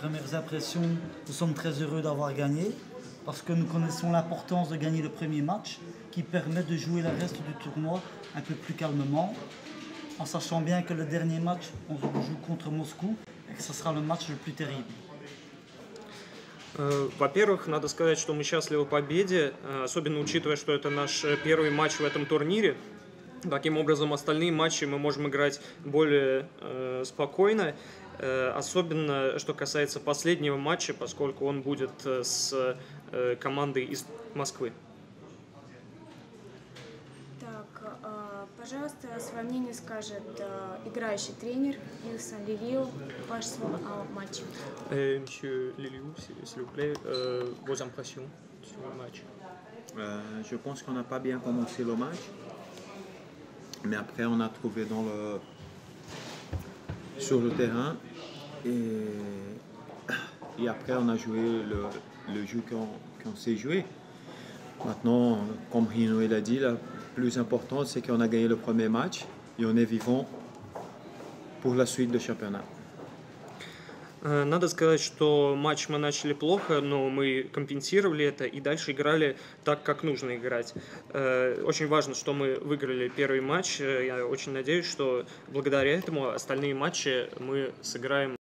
premières impressions, nous sommes très heureux d'avoir gagné parce que nous connaissons l'importance de gagner le premier match qui permet de jouer le reste du tournoi un peu plus calmement, en sachant bien que le dernier match, on joue contre Moscou et que ce sera le match le plus terrible. Во-первых, надо сказать, что мы счастливы победе, особенно учитывая, что это наш первый матч в этом турнире. Таким образом, остальные матчи мы можем играть более спокойно, особенно что касается последнего матча, поскольку он будет с командой из Москвы. Так, пожалуйста, свое мнение скажет играющий тренер Илсан Лилио. Ваше слово о матче. Monsieur Liliou, s'il vous plaît, vos impressions sur le match. Je pense qu'on n'a pas bien commencé le match, mais après on a trouvé sur le terrain et après on a joué le jeu qu'on sait jouer. Maintenant, comme Rino l'a dit, le plus important c'est qu'on a gagné le premier match et on est vivant pour la suite du championnat. Надо сказать, что матч мы начали плохо, но мы компенсировали это и дальше играли так, как нужно играть. Очень важно, что мы выиграли первый матч. Я очень надеюсь, что благодаря этому остальные матчи мы сыграем